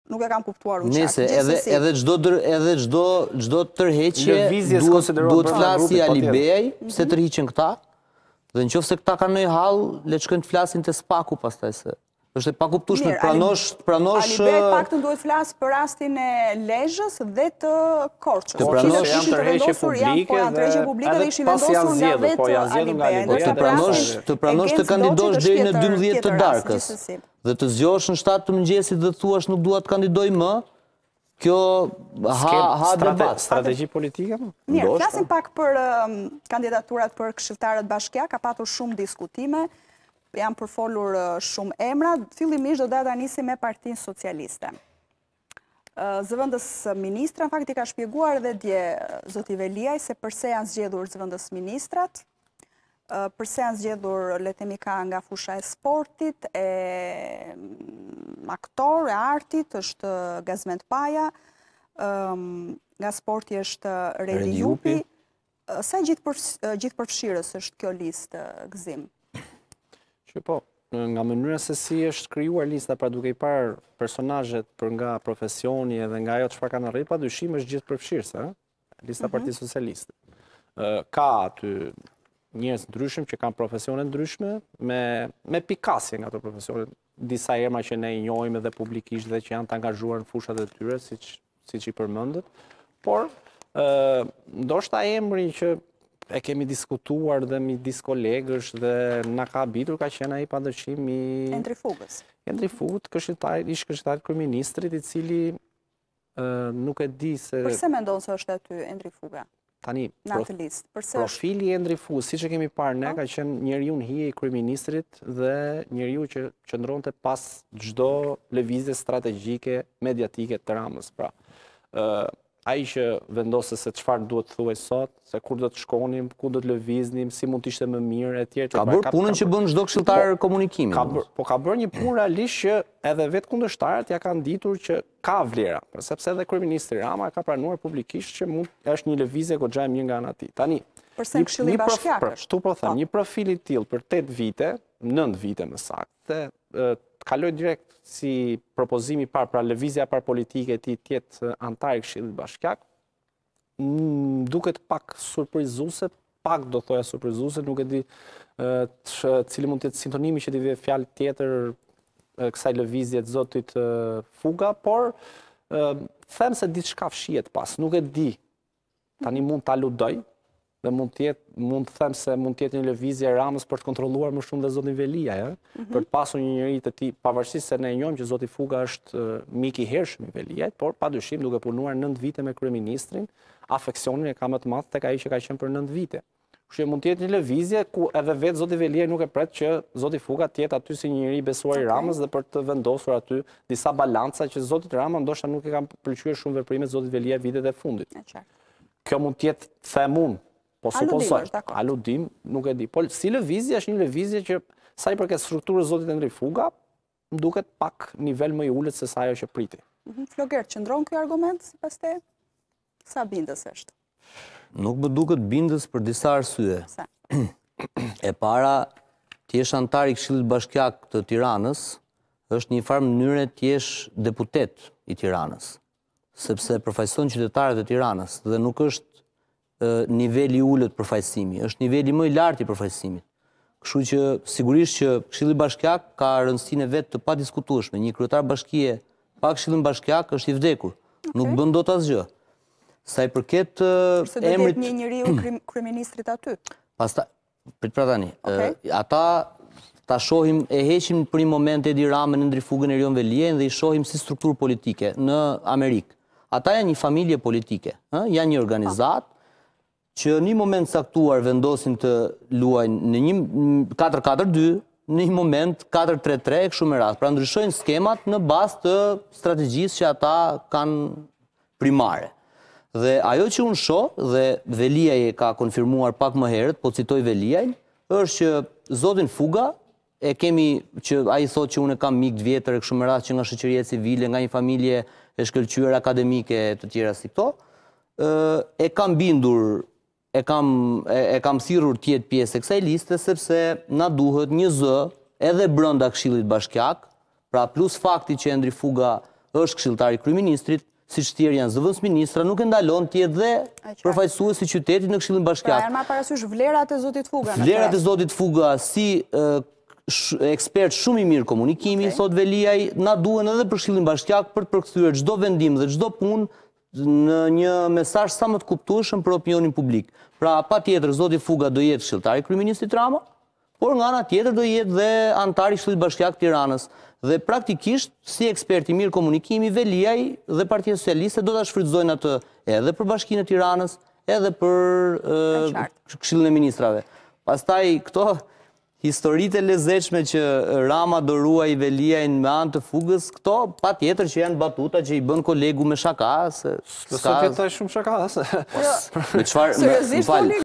nuk e kam kuptuar unë Nese, edhe çdo tërheqje duhet flasi Alibeaj, se tërhiqen këta, dhe në qoftë se këta kanë ndonjë hall, le të shkojnë të flasin te Spaku pastaj se është e pakuptueshme të pranosh Alibeaj paktën duhet flas për rastin e Lezhës dhe të Korçës. Të pranosh janë tërheqje publike dhe ishin vendosur nga vetë Alibeaj. Të pranosh të kandidosh deri në 12 të darkës. Dhe të zgjohesh në 7 të mëngjesit dhe të thuash nuk dua të kandidoj më, kjo ha debat. Strategji politike? Mirë, flasim pak për kandidaturat për këshilltarët bashkiak, ka patur shumë diskutime, janë përfolur shumë emra, fillimisht do data nisi me Partinë Socialiste. Zëvendës ministra, në fakt i ka shpjeguar edhe dje zoti Veliaj se përse janë zgjedhur zëvendës ministrat, përse janë zgjedhur letemika nga fusha e sportit, e aktor, e artit, është Gazment Paja, nga sporti është Redi Jupi. Sa gjithë përfshirës është kjo listë, Gëzim? Që po, nga mënyra se si është krijuar lista, pra duke i parë personazhet për nga profesioni edhe nga ajo çfarë kanë arritur, padyshim është gjithë përfshirëse, lista Partisë Socialiste. Ka aty njerëz ndryshëm që kanë profesione ndryshme me pikasje nga ato profesione, disa emra që ne i njohim edhe publikisht dhe që janë të angazhuar në fushat e tyre, siç i përmendët, por ndoshta emri që e kemi diskutuar dhe midis kolegësh dhe na ka habitur ka qenë ai padyshim i Endri Fugës. Endri Fugët, ish këshilltar kryeministrit, i cili nuk e di se Përse mendon se është aty Endri Fuga? Tani, në atë listë. profili Endri Fugës, siç e kemi parë ne, ka qenë njeriu në hije i kryeministrit dhe njeriu që qëndronte pas çdo lëvizje strategjike mediatike të Ramës, pra. Ai që vendose se çfarë duhet thuaj sot, se kur do të shkonim, ku do të lëviznim, si mund të ishte më mirë etj. Ka bërë punën që bën çdo këshilltar komunikimi. Po ka bërë një punë realisht që edhe vetë kundërshtarët ja kanë ditur që ka vlera, sepse edhe kryeministri Rama ka pranuar publikisht që është një lëvizje goxha e mirë nga ana e tij. Tani, përse Këshilli Bashkiak? Kështu po them, një profil i tillë për 8 vite, 9 vite më saktë, kaloj direkt si propozimi parë, pra lëvizja parë politike e tij të jetë antar i Këshillit Bashkiak, duket pak surprizuese, pak do thoja surprizuese, nuk e di cili mund të jetë sintonimi që t'i vjen fjalë tjetër kësaj lëvizje të zotit Fuga, por them se diçka fshihet pas, nuk e di. Tani mund ta ludoj dhe mund të them se mund të jetë një lëvizje e Ramës për të kontrolluar më shumë dhe zotin Veliaj, për të pasur një njeri të tij, pavarësisht se ne e njohim që zoti Fuga është mik i hershëm i Veliajt, por padyshim duke punuar 9 vite me kryeministrin, afeksionin e ka më të madh tek ai që ka qenë për 9 vite. Kështu që mund të jetë një lëvizje ku edhe vetë zoti Veliaj nuk e pret që zoti Fuga të jetë aty si një njeri besuar i Ramës dhe për të vendosur aty disa balanca që zotit Rama ndoshta nuk e kanë pëlqyer shumë veprimet zotit Veliaj vitet e fundit. Kjo mund të jetë, them unë, po supozoj, aludim, nuk e di. Po si lëvizje është një lëvizje që sa i përket strukturës zotit Endri Fuga, më duket pak nivel më i ulët se sa ajo që priti. Floger, qëndron ky argument sipas te? Sa bindës është? Nuk më duket bindës për disa arsye. E para, ti jesh antar i Këshillit Bashkiak të Tiranës, është një farë mënyre ti jesh deputet i Tiranës, sepse përfaqëson qytetarët e Tiranës dhe nuk është niveli ulët përfaqësimi, është niveli më i lartë i përfaqësimit. Kështu që sigurisht që Këshilli Bashkiak ka rëndësinë e vet të padiskutueshme. Një kryetar bashkie pa Këshillin Bashkiak është i vdekur, nuk bën dot asgjë. Sa i përket emrit një njeriu kryeministrit aty. Pastaj, prit pra tani, ata ta shohim, e heqim për një moment Edi Ramën, Endri Fugën, Erion Veliajn dhe i shohim si strukturë politike në Amerikë. Ata janë një familje politike, janë një organizatë që në një moment saktuar vendosin të luajnë në një 4-4-2, në një moment 4-3-3 e kështu me radhë. Pra ndryshojnë skemat në bazë të strategjisë që ata kanë primare. Dhe ajo që unë shoh, dhe Veliaj ka konfirmuar pak më herët, po citoj Veliajn, është që zotin Fuga, e kemi që ai thotë që unë kam mik të vjetër e kështu me radhë që nga shoqëria civile, nga një familje e shkëlqyer akademike të tjera si këto, e kam bindur, e kam thirrur të jetë pjesë e kësaj liste sepse na duhet një zë edhe brenda Këshillit Bashkiak, pra plus fakti që Endri Fuga është këshilltari kryeministrit, si shtjerë janë zëvendës ministra, nuk e ndalon të jetë dhe përfaqësuesi i qytetit në Këshillin Bashkiak. Pra, janë marrë parasysh vlerat e zotit Fuga. Vlerat e zotit Fuga si ekspert shumë i mirë komunikimi, thot Veliaj, na duhen edhe për Këshillin Bashkiak për të përkthyer çdo vendim dhe çdo punë në një mesazh sa më të kuptueshëm për opinionin publik. Pra, patjetër zoti Fuga do jetë këshilltari i kryeministit Rama, por nga ana tjetër do jetë dhe antar i Këshillit Bashkiak të Tiranës. Dhe praktikisht, si ekspert i mirë komunikimi, Veliaj dhe Partia Socialiste do ta shfrytëzojnë atë edhe për Bashkinë e Tiranës, edhe për Këshillin e Ministrave. Pastaj këto historitë e lezetshme që Rama do ruaj Veliajin me anë të Fugës, këto patjetër që janë batuta që i bën kolegu me shaka, se s'ka shumë shaka. Seriozisht,